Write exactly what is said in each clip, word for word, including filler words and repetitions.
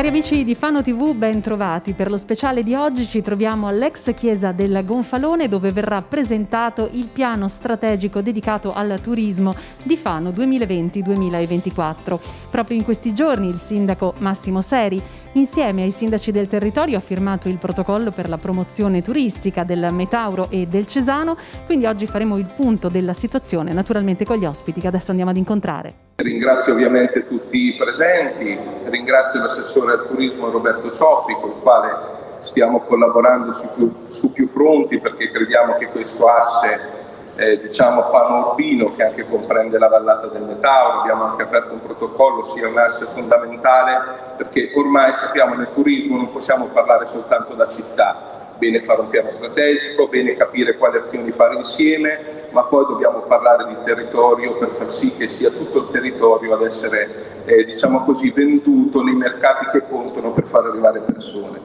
Cari amici di Fano tivù, ben trovati. Per lo speciale di oggi ci troviamo all'ex chiesa del Gonfalone, dove verrà presentato il piano strategico dedicato al turismo di Fano duemilaventi duemilaventiquattro. Proprio in questi giorni il sindaco Massimo Seri, insieme ai sindaci del territorio, ha firmato il protocollo per la promozione turistica del Metauro e del Cesano, quindi oggi faremo il punto della situazione, naturalmente con gli ospiti che adesso andiamo ad incontrare. Ringrazio ovviamente tutti i presenti, ringrazio l'assessore al turismo Roberto Cioppi, con il quale stiamo collaborando su più, su più fronti, perché crediamo che questo asse eh, diciamo Fano Urbino, che anche comprende la vallata del Metauro, abbiamo anche aperto un protocollo, sia un asse fondamentale, perché ormai sappiamo nel turismo non possiamo parlare soltanto da città. Bene fare un piano strategico, bene capire quali azioni fare insieme, ma poi dobbiamo parlare di territorio per far sì che sia tutto il territorio ad essere, eh, diciamo così, venduto nei mercati che contano per far arrivare persone.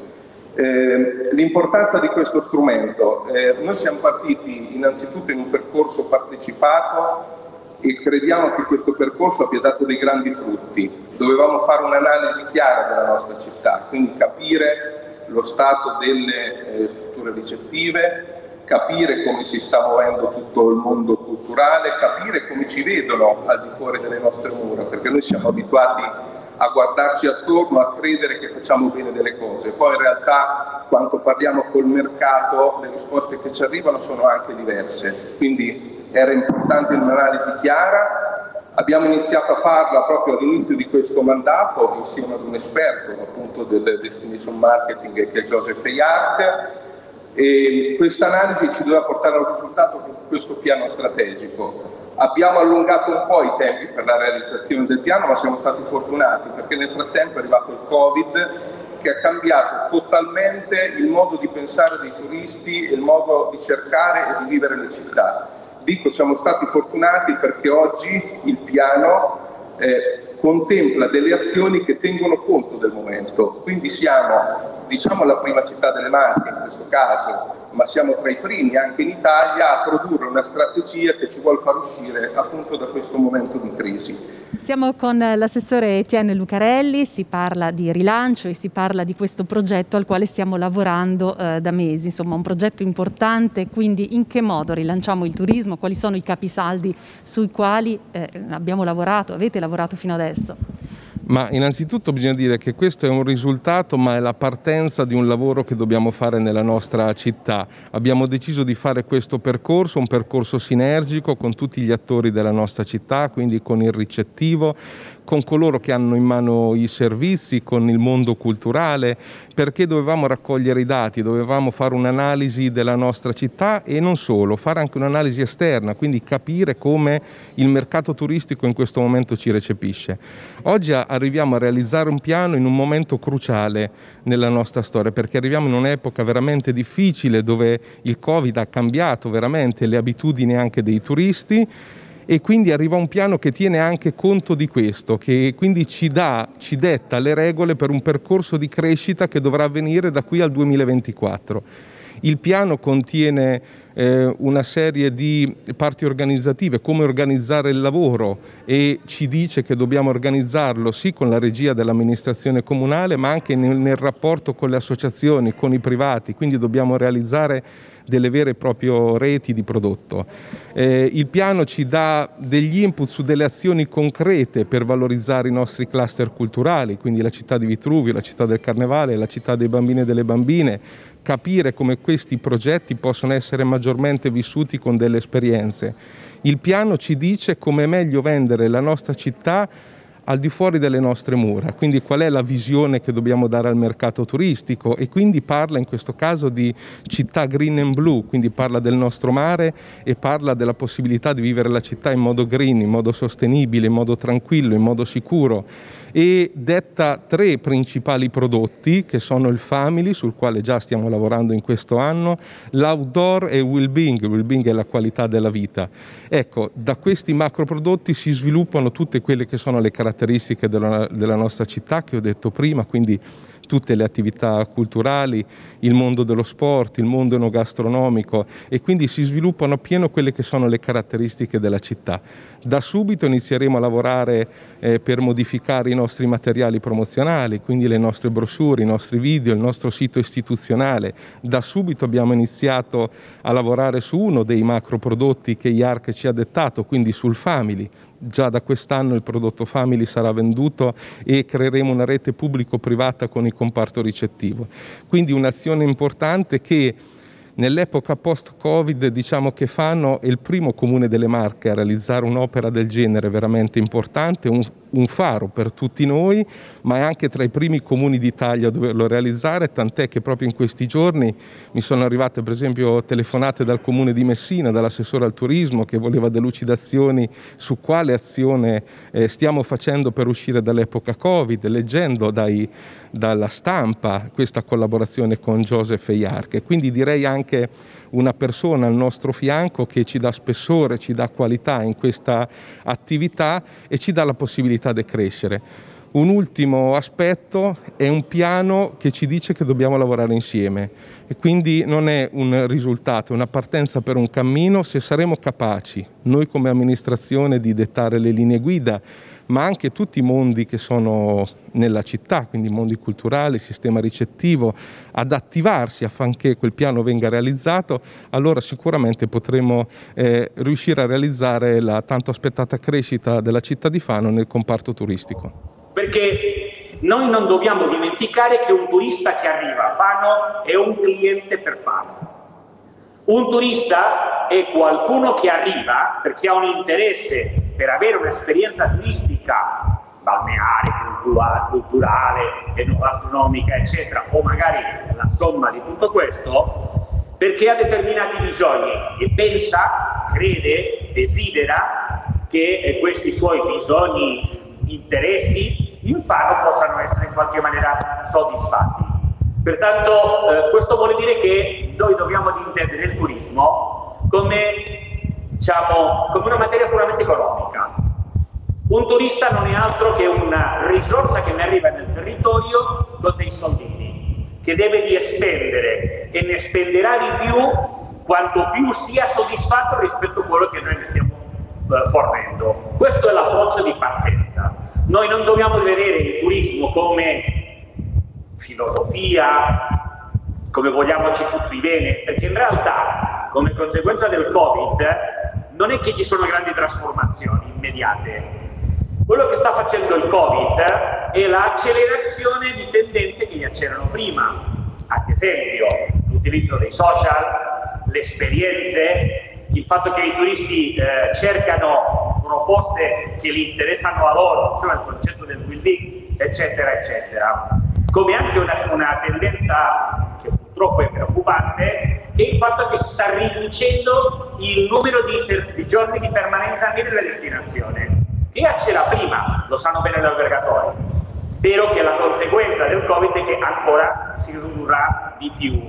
Eh, l'importanza di questo strumento, eh, noi siamo partiti innanzitutto in un percorso partecipato e crediamo che questo percorso abbia dato dei grandi frutti. Dovevamo fare un'analisi chiara della nostra città, quindi capire lo stato delle eh, strutture ricettive, capire come si sta muovendo tutto il mondo culturale, capire come ci vedono al di fuori delle nostre mura, perché noi siamo abituati a guardarci attorno, a credere che facciamo bene delle cose. Poi in realtà quando parliamo col mercato le risposte che ci arrivano sono anche diverse, quindi era importante un'analisi chiara. Abbiamo iniziato a farla proprio all'inizio di questo mandato insieme ad un esperto appunto del Destination Marketing che è Joseph Eyart, e questa analisi ci doveva portare al risultato di questo piano strategico. Abbiamo allungato un po' i tempi per la realizzazione del piano, ma siamo stati fortunati perché nel frattempo è arrivato il Covid che ha cambiato totalmente il modo di pensare dei turisti e il modo di cercare e di vivere le città. Dico siamo stati fortunati perché oggi il piano eh, contempla delle azioni che tengono conto del momento, quindi siamo diciamo la prima città delle Marche in questo caso, ma siamo tra i primi anche in Italia a produrre una strategia che ci vuole far uscire appunto da questo momento di crisi. Siamo con l'assessore Etienne Lucarelli, si parla di rilancio e si parla di questo progetto al quale stiamo lavorando eh, da mesi, insomma un progetto importante, quindi in che modo rilanciamo il turismo, quali sono i capisaldi sui quali eh, abbiamo lavorato, avete lavorato fino adesso? Ma innanzitutto bisogna dire che questo è un risultato, ma è la partenza di un lavoro che dobbiamo fare nella nostra città. Abbiamo deciso di fare questo percorso, un percorso sinergico con tutti gli attori della nostra città, quindi con il ricettivo, con coloro che hanno in mano i servizi, con il mondo culturale, perché dovevamo raccogliere i dati, dovevamo fare un'analisi della nostra città e non solo, fare anche un'analisi esterna, quindi capire come il mercato turistico in questo momento ci recepisce. Oggi arriviamo a realizzare un piano in un momento cruciale nella nostra storia, perché arriviamo in un'epoca veramente difficile dove il Covid ha cambiato veramente le abitudini anche dei turisti, e quindi arriva un piano che tiene anche conto di questo, che quindi ci dà, ci detta le regole per un percorso di crescita che dovrà avvenire da qui al duemilaventiquattro. Il piano contiene eh, una serie di parti organizzative, come organizzare il lavoro, e ci dice che dobbiamo organizzarlo sì con la regia dell'amministrazione comunale, ma anche nel, nel rapporto con le associazioni, con i privati, quindi dobbiamo realizzare delle vere e proprie reti di prodotto. Eh, il piano ci dà degli input su delle azioni concrete per valorizzare i nostri cluster culturali, quindi la città di Vitruvio, la città del Carnevale, la città dei bambini e delle bambine, capire come questi progetti possono essere maggiormente vissuti con delle esperienze. Il piano ci dice come è meglio vendere la nostra città al di fuori delle nostre mura, quindi qual è la visione che dobbiamo dare al mercato turistico, e quindi parla in questo caso di città green and blue, quindi parla del nostro mare e parla della possibilità di vivere la città in modo green, in modo sostenibile, in modo tranquillo, in modo sicuro, e detta tre principali prodotti che sono il family, sul quale già stiamo lavorando in questo anno, l'outdoor e il well-being. Il well-being è la qualità della vita. Ecco, da questi macro prodotti si sviluppano tutte quelle che sono le caratteristiche della, della nostra città che ho detto prima, quindi tutte le attività culturali, il mondo dello sport, il mondo enogastronomico, e quindi si sviluppano appieno quelle che sono le caratteristiche della città. Da subito inizieremo a lavorare eh, per modificare i nostri materiali promozionali, quindi le nostre brochure, i nostri video, il nostro sito istituzionale. Da subito abbiamo iniziato a lavorare su uno dei macro prodotti che I A R C ci ha dettato, quindi sul Family. Già da quest'anno il prodotto Family sarà venduto e creeremo una rete pubblico-privata con il comparto ricettivo. Quindi un'azione importante che nell'epoca post-Covid diciamo che Fano è il primo comune delle Marche a realizzare un'opera del genere veramente importante, un, un faro per tutti noi, ma è anche tra i primi comuni d'Italia a doverlo realizzare, tant'è che proprio in questi giorni mi sono arrivate per esempio telefonate dal comune di Messina, dall'assessore al turismo, che voleva delucidazioni su quale azione eh, stiamo facendo per uscire dall'epoca Covid, leggendo dai, dalla stampa questa collaborazione con Joseph e I A R C. Quindi direi anche una persona al nostro fianco che ci dà spessore, ci dà qualità in questa attività e ci dà la possibilità di crescere. Un ultimo aspetto è un piano che ci dice che dobbiamo lavorare insieme e quindi non è un risultato, è una partenza per un cammino. Se saremo capaci, noi come amministrazione, di dettare le linee guida, ma anche tutti i mondi che sono nella città, quindi i mondi culturali, il sistema ricettivo, ad attivarsi affinché quel piano venga realizzato, allora sicuramente potremo eh, riuscire a realizzare la tanto aspettata crescita della città di Fano nel comparto turistico. Perché noi non dobbiamo dimenticare che un turista che arriva a Fano è un cliente per Fano. Un turista è qualcuno che arriva perché ha un interesse per avere un'esperienza turistica balneare, culturale, culturale, enogastronomica, eccetera, o magari la somma di tutto questo, perché ha determinati bisogni e pensa, crede, desidera che questi suoi bisogni, interessi in Fano possano essere in qualche maniera soddisfatti. Pertanto eh, questo vuole dire che noi dobbiamo intendere il turismo come, diciamo, come una materia puramente economica. Un turista non è altro che una risorsa che ne arriva nel territorio con dei soldini, che deve di spendere e ne spenderà di più quanto più sia soddisfatto rispetto a quello che noi ne stiamo eh, fornendo. Questo è l'approccio di partenza. Noi non dobbiamo vedere il turismo come filosofia, come vogliamoci tutti bene, perché in realtà, come conseguenza del Covid, non è che ci sono grandi trasformazioni immediate. Quello che sta facendo il Covid è l'accelerazione di tendenze che già c'erano prima, ad esempio l'utilizzo dei social, le esperienze, il fatto che i turisti eh, cercano proposte che li interessano a loro, cioè il concetto del well-being, eccetera, eccetera. Come anche una, una tendenza che purtroppo è preoccupante, è il fatto che si sta riducendo il numero di, di giorni di permanenza anche nella destinazione. E c'era prima, lo sanno bene gli albergatori, spero che la conseguenza del Covid è che ancora si ridurrà di più.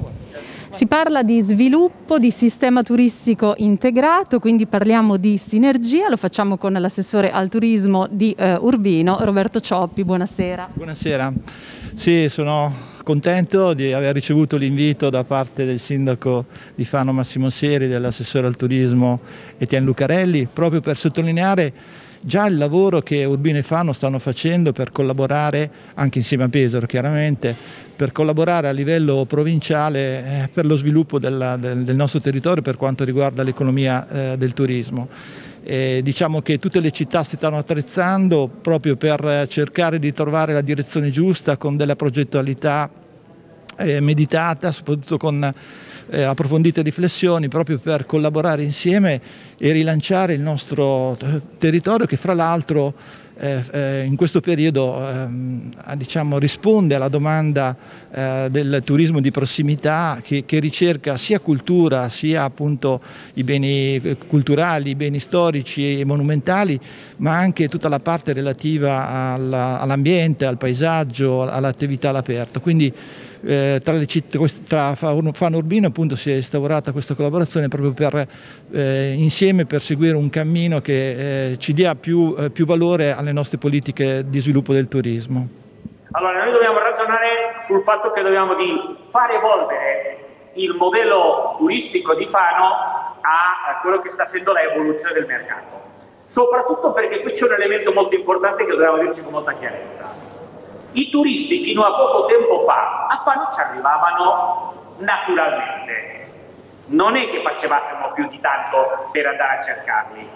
Si parla di sviluppo di sistema turistico integrato, quindi parliamo di sinergia, lo facciamo con l'assessore al turismo di eh, Urbino, Roberto Cioppi. Buonasera. Buonasera, sì, sono contento di aver ricevuto l'invito da parte del sindaco di Fano Massimo Seri, dell'assessore al turismo Etienne Lucarelli, proprio per sottolineare già il lavoro che Urbino e Fano stanno facendo per collaborare, anche insieme a Pesaro chiaramente, per collaborare a livello provinciale eh, per lo sviluppo della, del, del nostro territorio per quanto riguarda l'economia eh, del turismo. E diciamo che tutte le città si stanno attrezzando proprio per cercare di trovare la direzione giusta con della progettualità eh, meditata, soprattutto con Eh, approfondite riflessioni proprio per collaborare insieme e rilanciare il nostro territorio che fra l'altro eh, eh, in questo periodo eh, diciamo, risponde alla domanda eh, del turismo di prossimità che, che ricerca sia cultura sia appunto i beni culturali, i beni storici e monumentali, ma anche tutta la parte relativa all'ambiente, al paesaggio, all'attività all'aperto. Quindi Eh, tra, le città, tra Fano Urbino appunto si è instaurata questa collaborazione proprio per eh, insieme per seguire un cammino che eh, ci dia più, eh, più valore alle nostre politiche di sviluppo del turismo. Allora noi dobbiamo ragionare sul fatto che dobbiamo di fare evolvere il modello turistico di Fano a quello che sta essendo l'evoluzione del mercato. Soprattutto perché qui c'è un elemento molto importante che dobbiamo dirci con molta chiarezza. I turisti fino a poco tempo fa a Fano ci arrivavano naturalmente. Non è che facessimo più di tanto per andare a cercarli.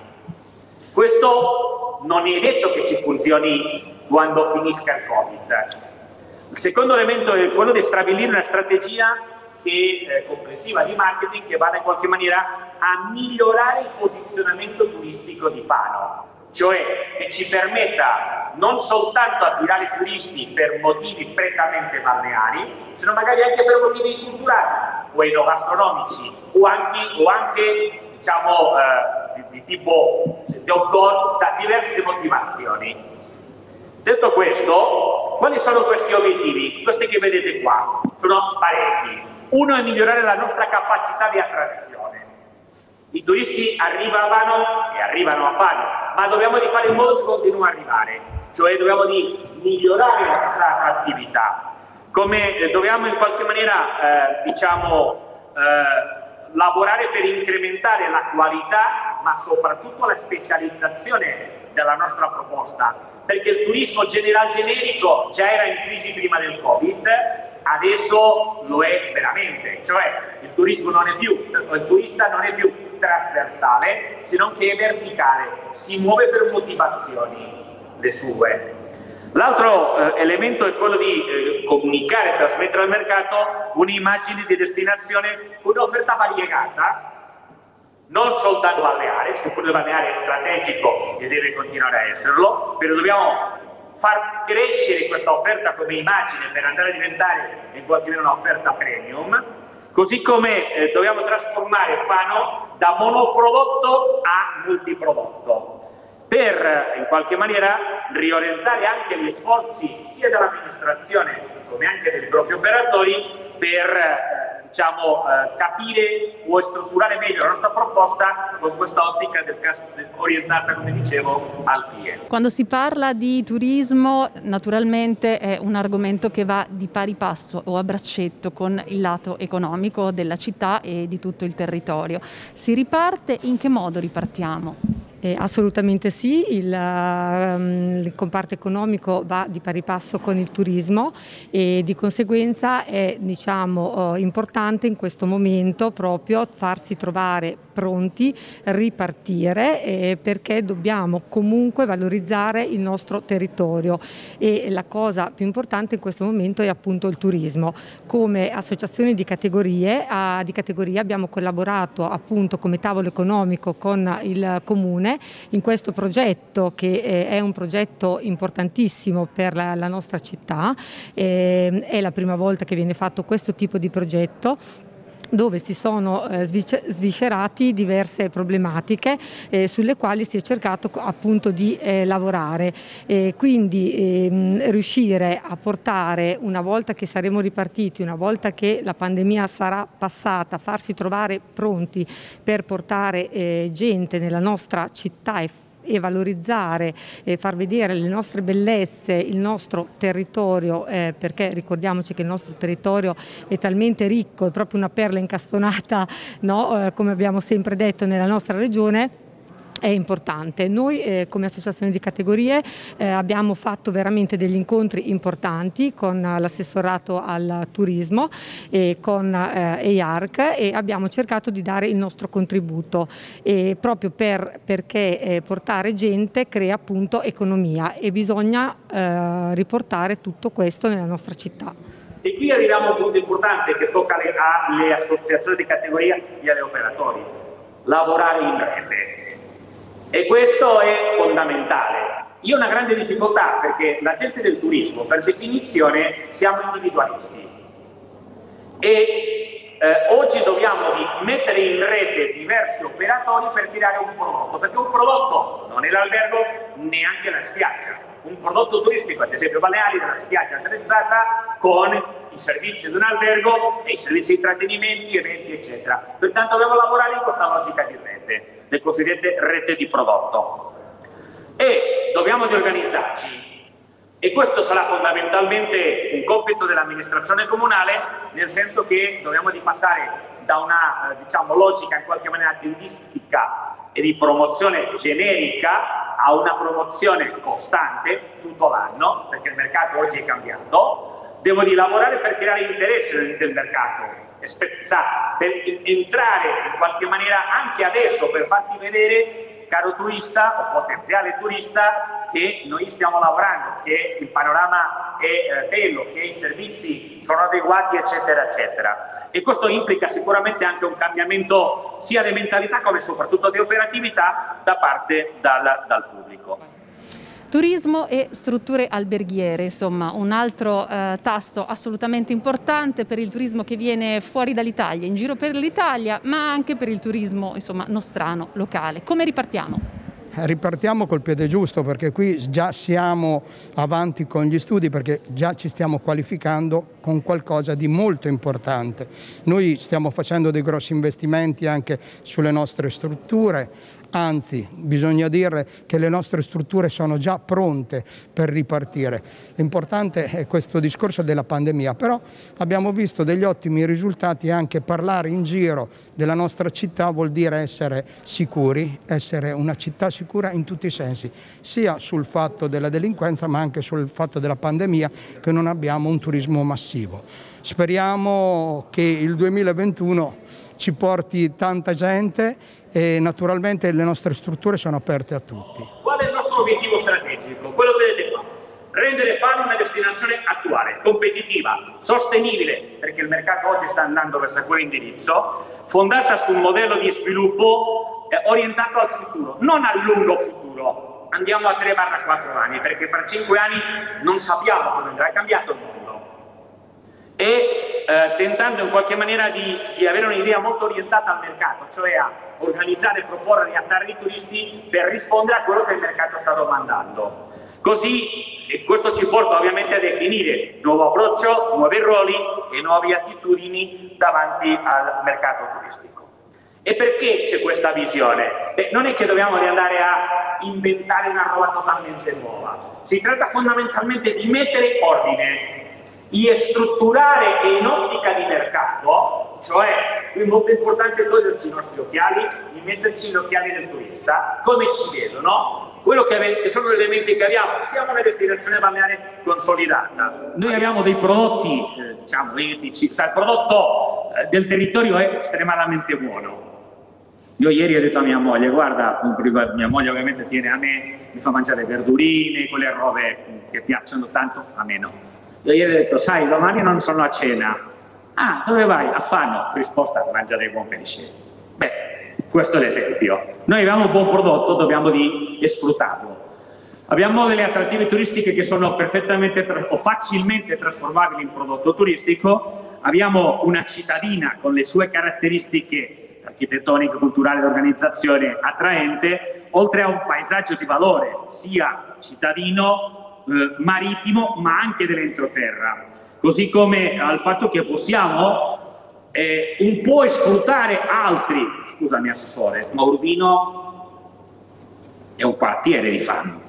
Questo non è detto che ci funzioni quando finisca il Covid. Il secondo elemento è quello di stabilire una strategia che, eh, complessiva di marketing che vada in qualche maniera a migliorare il posizionamento turistico di Fano, cioè che ci permetta non soltanto attirare turisti per motivi prettamente balneari, sino magari anche per motivi culturali o enogastronomici o anche, o anche diciamo eh, di, di tipo di outdoor, cioè diverse motivazioni. Detto questo, quali sono questi obiettivi? Questi che vedete qua sono parecchi. Uno è migliorare la nostra capacità di attrazione. I turisti arrivavano e arrivano a Fano, ma dobbiamo di fare in modo che continuino a arrivare, cioè dobbiamo di migliorare la nostra attrattività. Come eh, dobbiamo in qualche maniera, eh, diciamo, eh, lavorare per incrementare la qualità, ma soprattutto la specializzazione della nostra proposta, perché il turismo general generico già era in crisi prima del Covid, adesso lo è veramente, cioè il turismo non è più, il turista non è più trasversale, se non che è verticale, si muove per motivazioni le sue. L'altro eh, elemento è quello di eh, comunicare e trasmettere al mercato un'immagine di destinazione con un'offerta variegata, non soltanto balneare, su quello balneare è strategico e deve continuare a esserlo, però dobbiamo far crescere questa offerta come immagine per andare a diventare in qualche modo un'offerta premium, così come eh, dobbiamo trasformare Fano da monoprodotto a multiprodotto, per in qualche maniera riorientare anche gli sforzi sia dell'amministrazione come anche dei propri operatori per eh, diciamo, eh, capire o strutturare meglio la nostra proposta con questa ottica del orientata, come dicevo, al cliente. Quando si parla di turismo, naturalmente è un argomento che va di pari passo o a braccetto con il lato economico della città e di tutto il territorio. Si riparte? In che modo ripartiamo? Eh, assolutamente sì, il, um, il comparto economico va di pari passo con il turismo e di conseguenza è diciamo, uh, importante in questo momento proprio farsi trovare pronti, ripartire eh, perché dobbiamo comunque valorizzare il nostro territorio e la cosa più importante in questo momento è appunto il turismo. Come associazione di categorie, uh, di categoria abbiamo collaborato appunto come tavolo economico con il Comune in questo progetto che è un progetto importantissimo per la, la nostra città, eh, è la prima volta che viene fatto questo tipo di progetto dove si sono eh, sviscerati diverse problematiche eh, sulle quali si è cercato appunto di eh, lavorare e quindi eh, riuscire a portare, una volta che saremo ripartiti, una volta che la pandemia sarà passata, farsi trovare pronti per portare eh, gente nella nostra città e e valorizzare e far vedere le nostre bellezze, il nostro territorio, eh, perché ricordiamoci che il nostro territorio è talmente ricco, è proprio una perla incastonata, no? eh, come abbiamo sempre detto nella nostra regione. È importante. Noi eh, come associazione di categorie eh, abbiamo fatto veramente degli incontri importanti con l'assessorato al turismo e con eh, E I A R C e abbiamo cercato di dare il nostro contributo e proprio per, perché eh, portare gente crea appunto economia e bisogna eh, riportare tutto questo nella nostra città. E qui arriviamo a un punto importante che tocca alle, alle associazioni di categoria e agli operatori: lavorare in rete. E questo è fondamentale. Io ho una grande difficoltà perché la gente del turismo, per definizione, siamo individualisti. E eh, oggi dobbiamo di mettere in rete diversi operatori per creare un prodotto, perché un prodotto non è l'albergo, neanche la spiaggia. Un prodotto turistico, ad esempio balneari, è una spiaggia attrezzata con i servizi di un albergo e i servizi di intrattenimenti, eventi, eccetera. Pertanto dobbiamo lavorare in questa logica di rete, le cosiddette rete di prodotto. E dobbiamo di organizzarci E questo sarà fondamentalmente un compito dell'amministrazione comunale, nel senso che dobbiamo di passare da una diciamo, logica in qualche maniera tendistica e di promozione generica a una promozione costante tutto l'anno, perché il mercato oggi è cambiato. Devo di lavorare per creare interesse del mercato, per entrare in qualche maniera anche adesso, per farti vedere, caro turista o potenziale turista, che noi stiamo lavorando, che il panorama è eh, bello, che i servizi sono adeguati, eccetera, eccetera. E questo implica sicuramente anche un cambiamento sia di mentalità come soprattutto di operatività da parte dal, dal pubblico. Turismo e strutture alberghiere, insomma un altro eh, tasto assolutamente importante per il turismo che viene fuori dall'Italia, in giro per l'Italia, ma anche per il turismo insomma nostrano, locale. Come ripartiamo? Ripartiamo col piede giusto, perché qui già siamo avanti con gli studi, perché già ci stiamo qualificando con qualcosa di molto importante. Noi stiamo facendo dei grossi investimenti anche sulle nostre strutture, anzi bisogna dire che le nostre strutture sono già pronte per ripartire. L'importante è questo discorso della pandemia, però abbiamo visto degli ottimi risultati. Anche parlare in giro della nostra città vuol dire essere sicuri, essere una città sicura in tutti i sensi, sia sul fatto della delinquenza ma anche sul fatto della pandemia, che non abbiamo un turismo massivo. Speriamo che il duemilaventuno ci porti tanta gente e naturalmente le nostre strutture sono aperte a tutti. Qual è il nostro obiettivo strategico? Quello che vedete qua. Rendere Fano una destinazione attuale, competitiva, sostenibile, perché il mercato oggi sta andando verso quell'indirizzo, fondata su un modello di sviluppo eh, orientato al futuro, non al lungo futuro. Andiamo a tre quattro anni, perché fra cinque anni non sappiamo come andrà, è cambiato il mondo. E eh, tentando in qualche maniera di, di avere un'idea molto orientata al mercato, cioè a organizzare e proporre e attrarre i turisti per rispondere a quello che il mercato sta domandando. Così e questo ci porta ovviamente a definire nuovo approccio, nuovi ruoli e nuove attitudini davanti al mercato turistico. E perché c'è questa visione? Beh, non è che dobbiamo andare a inventare una roba totalmente nuova, si tratta fondamentalmente di mettere ordine, di strutturare e in ottica di mercato, cioè qui è molto importante toglierci i nostri occhiali, di metterci gli occhiali del turista, come ci vedono, quello che, che sono gli elementi che abbiamo. Siamo una destinazione balneare consolidata, noi abbiamo dei prodotti eh, diciamo etici, cioè, il prodotto eh, del territorio è estremamente buono. Io ieri ho detto a mia moglie, guarda, mia moglie ovviamente tiene a me, mi fa mangiare verdurine, quelle robe che piacciono tanto, a me no. Io ieri ho detto, sai, domani non sono a cena. Ah, dove vai? A Fano. Risposta, mangiare buon pesce. Beh, questo è l'esempio. Noi abbiamo un buon prodotto, dobbiamo di sfruttarlo. Abbiamo delle attrattive turistiche che sono perfettamente o facilmente trasformabili in prodotto turistico. Abbiamo una cittadina con le sue caratteristiche architettoniche, culturali e organizzazione attraente, oltre a un paesaggio di valore, sia cittadino, Eh, marittimo ma anche dell'entroterra, così come al fatto che possiamo eh, un po' sfruttare altri. Scusami assessore, ma Urbino è un quartiere di Fano.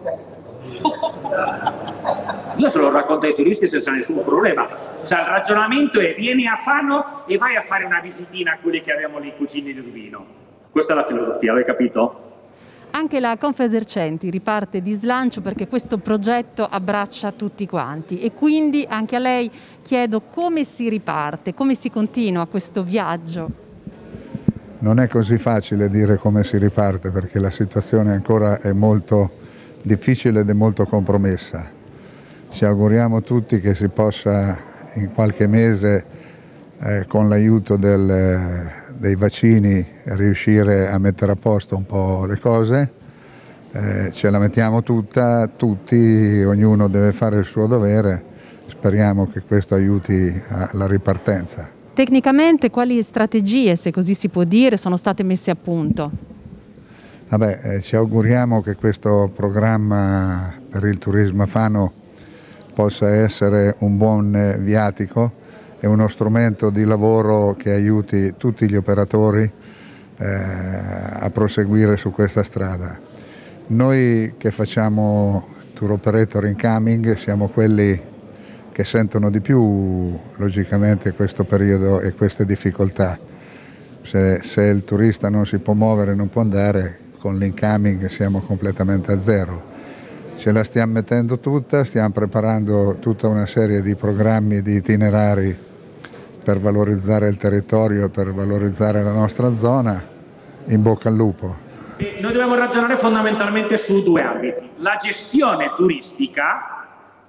Io se lo racconto ai turisti senza nessun problema, cioè, il ragionamento è: vieni a Fano e vai a fare una visitina a quelli che abbiamo lì, cugini di Urbino. Questa è la filosofia, avete capito? Anche la Confesercenti riparte di slancio perché questo progetto abbraccia tutti quanti, e quindi anche a lei chiedo come si riparte, come si continua questo viaggio. Non è così facile dire come si riparte, perché la situazione ancora è molto difficile ed è molto compromessa. Ci auguriamo tutti che si possa in qualche mese, eh, con l'aiuto del dei vaccini, riuscire a mettere a posto un po' le cose. Eh, ce la mettiamo tutta, tutti, ognuno deve fare il suo dovere. Speriamo che questo aiuti alla ripartenza. Tecnicamente quali strategie, se così si può dire, sono state messe a punto? Vabbè, eh, ci auguriamo che questo programma per il turismo a Fano possa essere un buon viatico, è uno strumento di lavoro che aiuti tutti gli operatori eh, a proseguire su questa strada. Noi che facciamo tour operator incoming siamo quelli che sentono di più logicamente questo periodo e queste difficoltà. Se, se il turista non si può muovere, non può andare, con l'incoming siamo completamente a zero. Ce la stiamo mettendo tutta, stiamo preparando tutta una serie di programmi, di itinerari per valorizzare il territorio, per valorizzare la nostra zona. In bocca al lupo. E noi dobbiamo ragionare fondamentalmente su due ambiti: la gestione turistica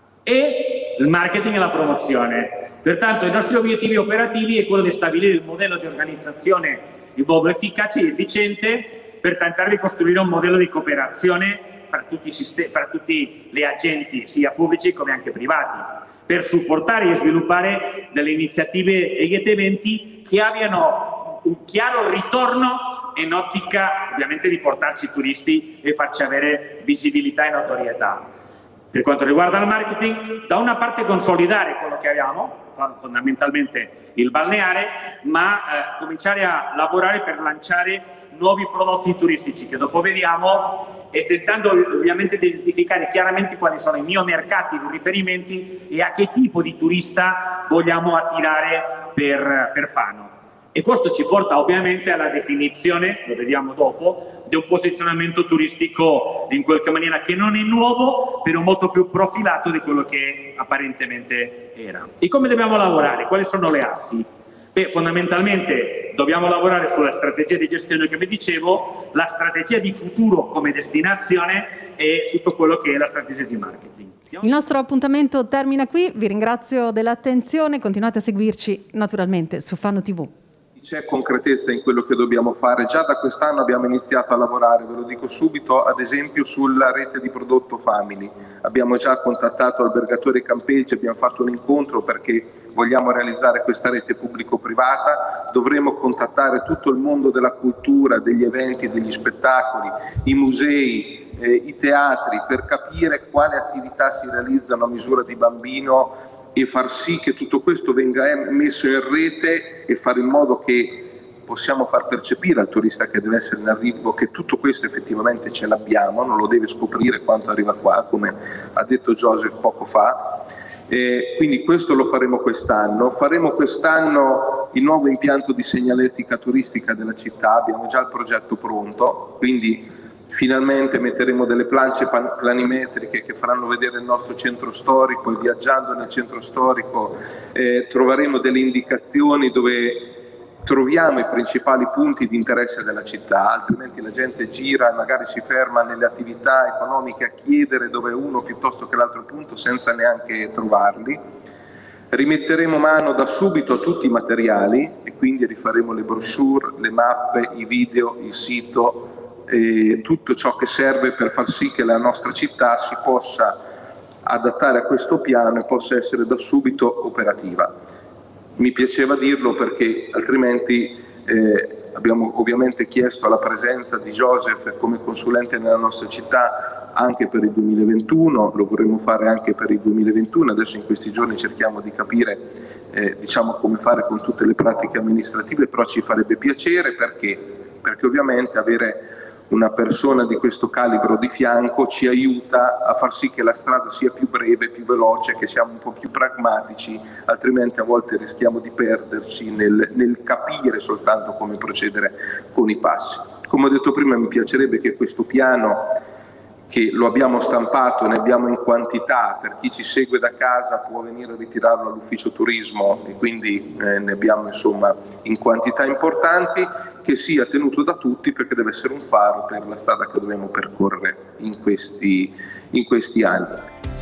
e il marketing e la promozione. Pertanto i nostri obiettivi operativi è quello di stabilire il modello di organizzazione in modo efficace e efficiente per tentare di costruire un modello di cooperazione fra tutti, i sistemi, fra tutti gli agenti sia pubblici come anche privati, per supportare e sviluppare delle iniziative e gli eventi che abbiano un chiaro ritorno in ottica ovviamente di portarci turisti e farci avere visibilità e notorietà. Per quanto riguarda il marketing, da una parte consolidare quello che abbiamo, fondamentalmente il balneare, ma eh, cominciare a lavorare per lanciare nuovi prodotti turistici che dopo vediamo, e tentando ovviamente di identificare chiaramente quali sono i neomercati di riferimenti e a che tipo di turista vogliamo attirare per, per Fano. E questo ci porta ovviamente alla definizione, lo vediamo dopo, di un posizionamento turistico in qualche maniera che non è nuovo, però molto più profilato di quello che apparentemente era. E come dobbiamo lavorare? Quali sono le assi? Beh, fondamentalmente dobbiamo lavorare sulla strategia di gestione che vi dicevo, la strategia di futuro come destinazione e tutto quello che è la strategia di marketing. Il nostro appuntamento termina qui, vi ringrazio dell'attenzione, continuate a seguirci naturalmente su Fano tivù. C'è concretezza in quello che dobbiamo fare. Già da quest'anno abbiamo iniziato a lavorare, ve lo dico subito, ad esempio sulla rete di prodotto Family. Abbiamo già contattato albergatori e campeggi, abbiamo fatto un incontro perché vogliamo realizzare questa rete pubblico-privata. Dovremo contattare tutto il mondo della cultura, degli eventi, degli spettacoli, i musei, eh, i teatri, per capire quali attività si realizzano a misura di bambino e far sì che tutto questo venga messo in rete e fare in modo che possiamo far percepire al turista che deve essere in arrivo che tutto questo effettivamente ce l'abbiamo, non lo deve scoprire quanto arriva qua, come ha detto Joseph poco fa. Eh, quindi questo lo faremo quest'anno. Faremo quest'anno il nuovo impianto di segnaletica turistica della città, abbiamo già il progetto pronto, quindi finalmente metteremo delle planche planimetriche che faranno vedere il nostro centro storico e viaggiando nel centro storico eh, troveremo delle indicazioni dove troviamo i principali punti di interesse della città, altrimenti la gente gira e magari si ferma nelle attività economiche a chiedere dove è uno piuttosto che l'altro punto senza neanche trovarli. Rimetteremo mano da subito a tutti i materiali e quindi rifaremo le brochure, le mappe, i video, il sito, e tutto ciò che serve per far sì che la nostra città si possa adattare a questo piano e possa essere da subito operativa. Mi piaceva dirlo perché altrimenti eh, abbiamo ovviamente chiesto la presenza di Joseph come consulente nella nostra città anche per il duemilaventuno, lo vorremmo fare anche per il duemilaventuno, adesso in questi giorni cerchiamo di capire eh, diciamo come fare con tutte le pratiche amministrative, però ci farebbe piacere perché, perché ovviamente avere una persona di questo calibro di fianco ci aiuta a far sì che la strada sia più breve, più veloce, che siamo un po' più pragmatici, altrimenti a volte rischiamo di perderci nel, nel capire soltanto come procedere con i passi. Come ho detto prima, mi piacerebbe che questo piano, che lo abbiamo stampato, ne abbiamo in quantità, per chi ci segue da casa può venire a ritirarlo all'ufficio turismo e quindi eh, ne abbiamo insomma in quantità importanti, che sia tenuto da tutti perché deve essere un faro per la strada che dobbiamo percorrere in questi, in questi anni.